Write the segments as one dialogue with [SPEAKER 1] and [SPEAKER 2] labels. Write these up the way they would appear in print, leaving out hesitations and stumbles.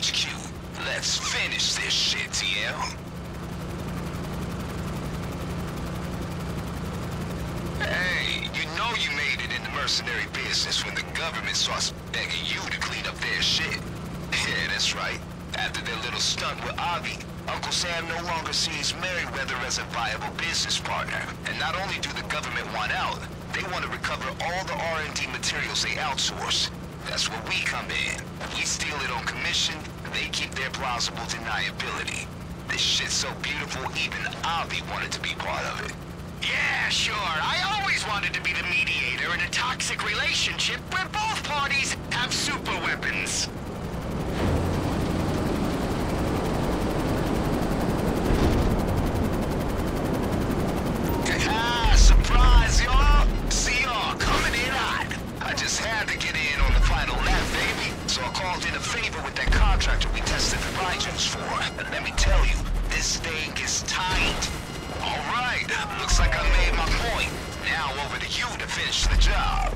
[SPEAKER 1] HQ. Let's finish this shit, TL. Hey, you know you made it in the mercenary business when the government starts begging you to clean up their shit. Yeah, that's right. After their little stunt with Avi, Uncle Sam no longer sees Merryweather as a viable business partner. And not only do the government want out, they want to recover all the R&D materials they outsource. That's where we come in. We steal it on commission, they keep their plausible deniability. This shit's so beautiful, even Avi wanted to be part of it.
[SPEAKER 2] Yeah, sure. I always wanted to be the mediator in a toxic relationship where both parties have super weapons.
[SPEAKER 1] Surprise, y'all! See y'all coming in hot. I just had to get in on the final lap, baby. So I called in a favor with that contractor we tested the Ryjus for. And let me tell you, this thing is tight. All right, looks like I made my point. Now over to you to finish the job.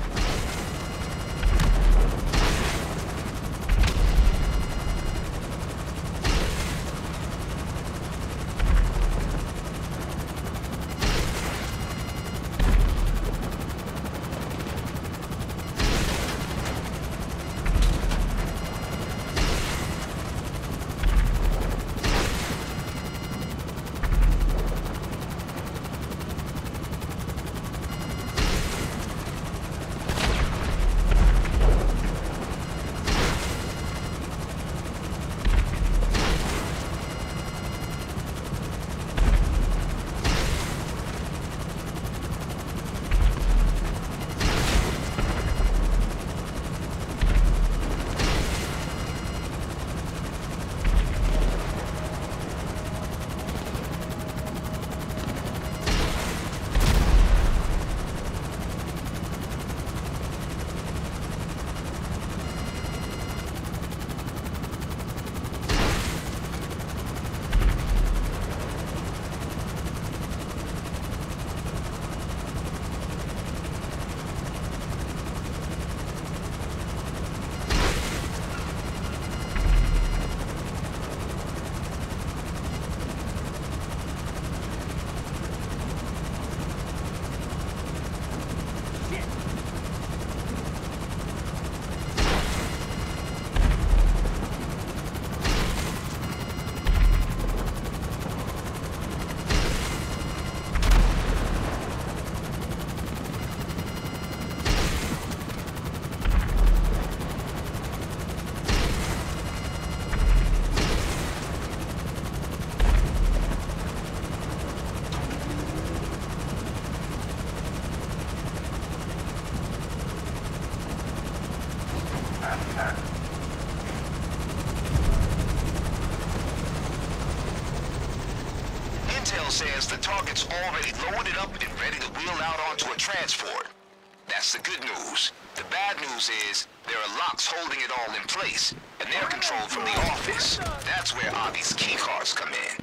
[SPEAKER 1] Intel says the target's already loaded up and ready to wheel out onto a transport. That's the good news. The bad news is there are locks holding it all in place, and they're controlled from the office. That's where Avi's keycards come in.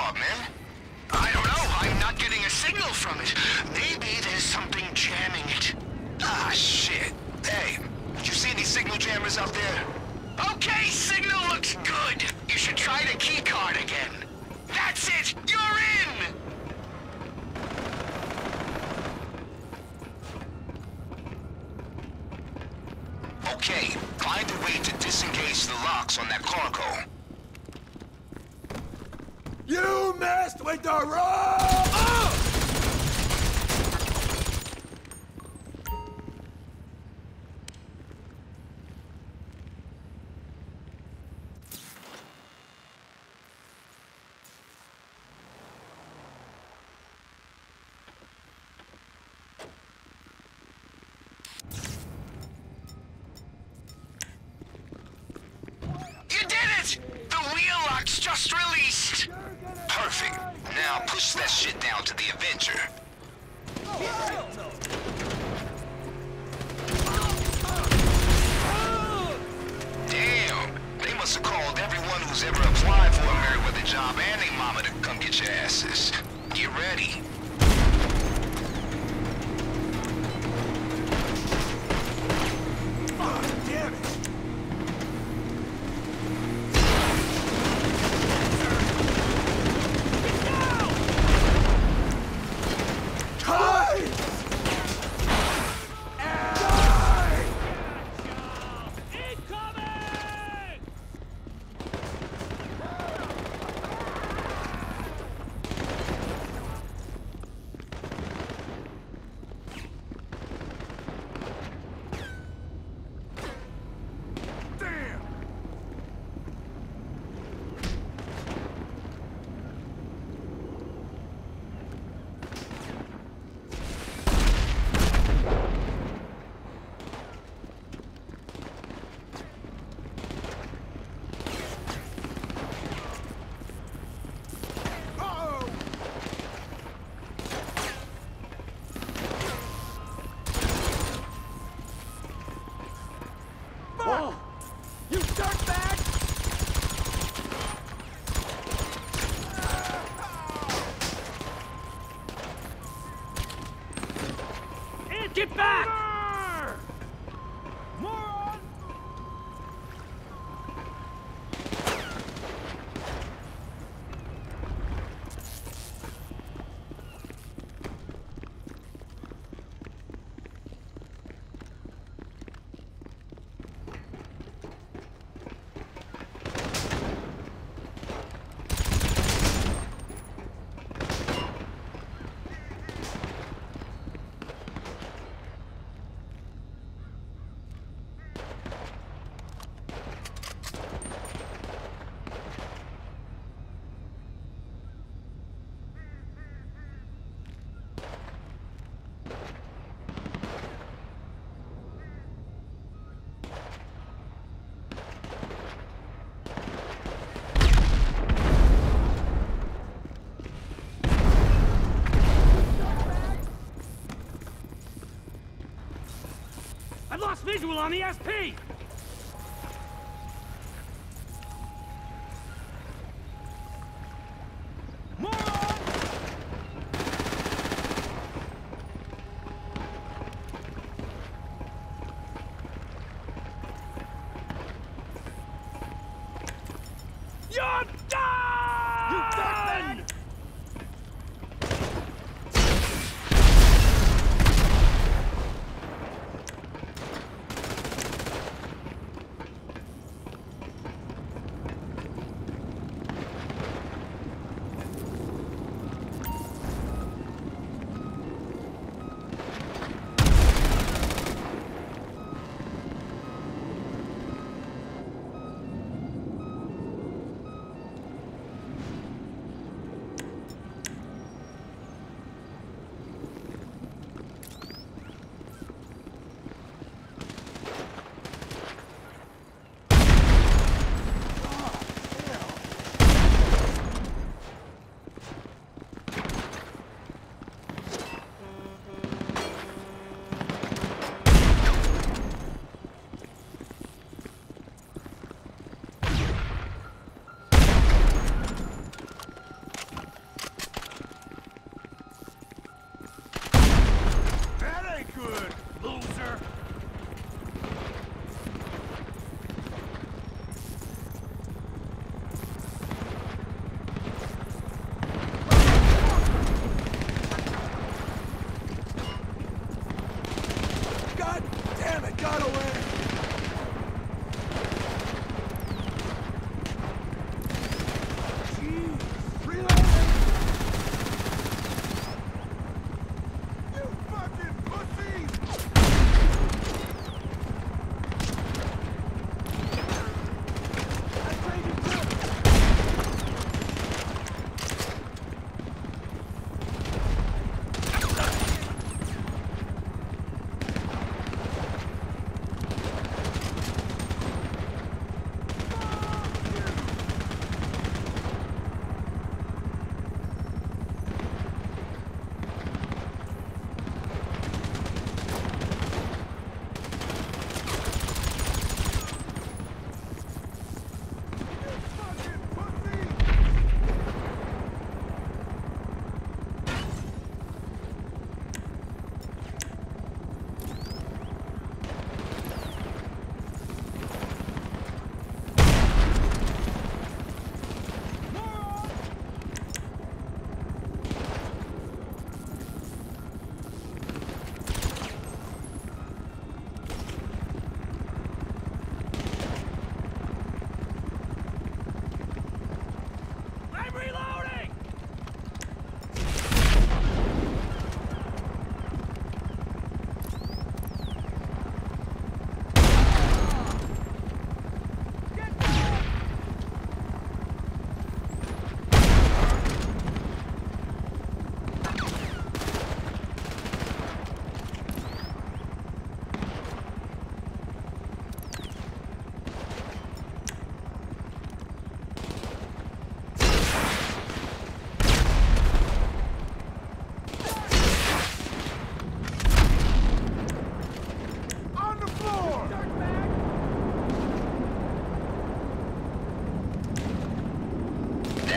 [SPEAKER 1] job, man?
[SPEAKER 2] I don't know. I'm not getting a signal from it. Maybe there's something jamming it.
[SPEAKER 1] Ah, shit. Hey, you see any signal jammers out there?
[SPEAKER 2] Okay, signal looks good. You should try the keycard again. That's it! You're in!
[SPEAKER 1] Okay, find a way to disengage the locks on that cargo.
[SPEAKER 3] You messed with the rope! Oh!
[SPEAKER 2] You did it! The wheel lock's just released!
[SPEAKER 1] Perfect. Now push that shit down to the Avenger. Damn! They must have called everyone who's ever applied for a Merryweather job and their mama to come get your asses. Get ready.
[SPEAKER 3] Damn it! You dirtbag! Get back! Moron! I've lost visual on the SP! You're done! You dirtbag!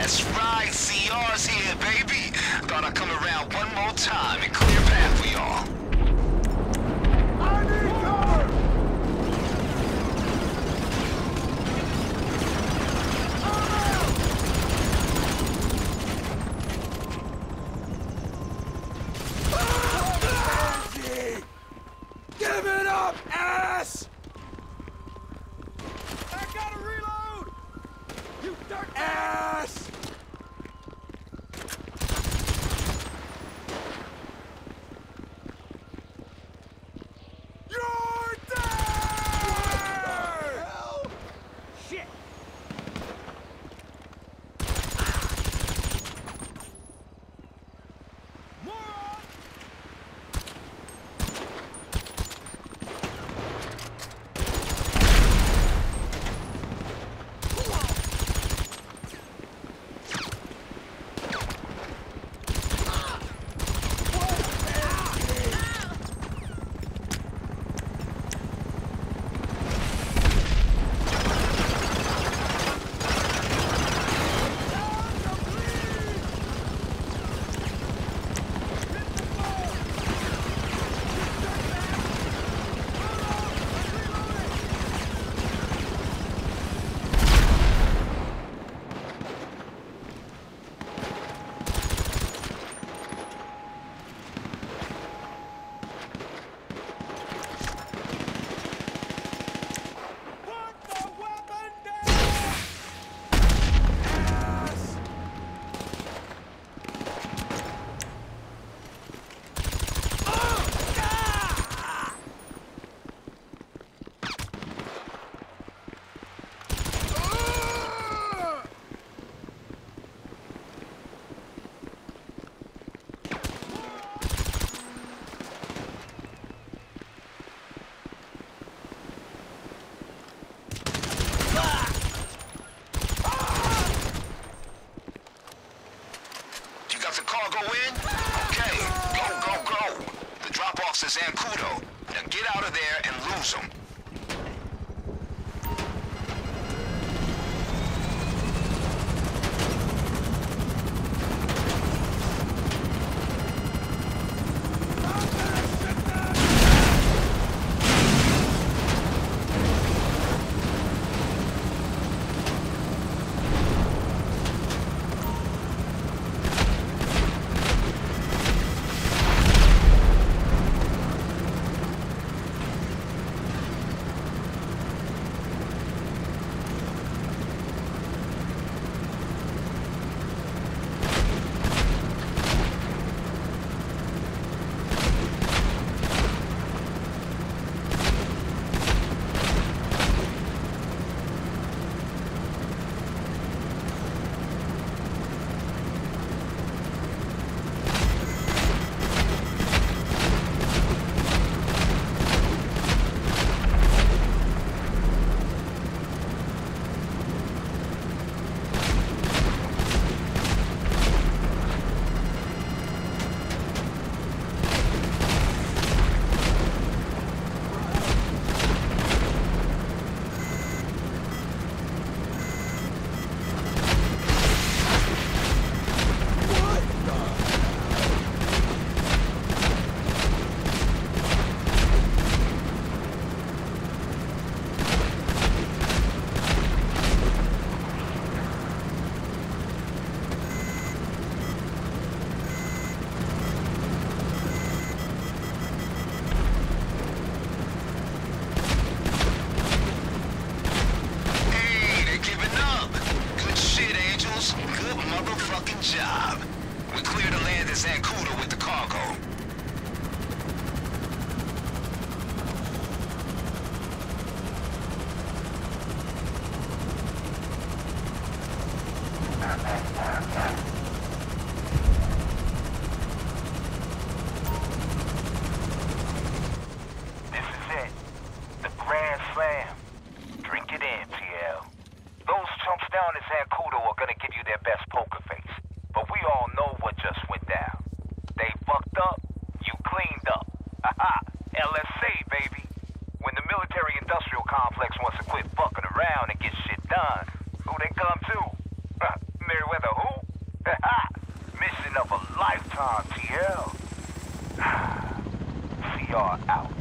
[SPEAKER 1] That's right, CR's here, baby. Thought I'd come around one more time and clear path for y'all.
[SPEAKER 3] I need cover! Angie! Give it up, ass! I gotta reload! You dirt ass! You're dead! What the hell? Shit! Moron!
[SPEAKER 1] Zancudo. Now get out of there and lose them. Job. We clear to land in Zancudo with the cargo.
[SPEAKER 2] This is it. The Grand Slam. Drink it in, TL. Those chumps down in Zancudo are gonna give you their best poker face. But we all know what just went down. They fucked up, you cleaned up. Haha, LSA, baby. When the military-industrial complex wants to quit fucking around and get shit done, who they come to? Merryweather who? are out.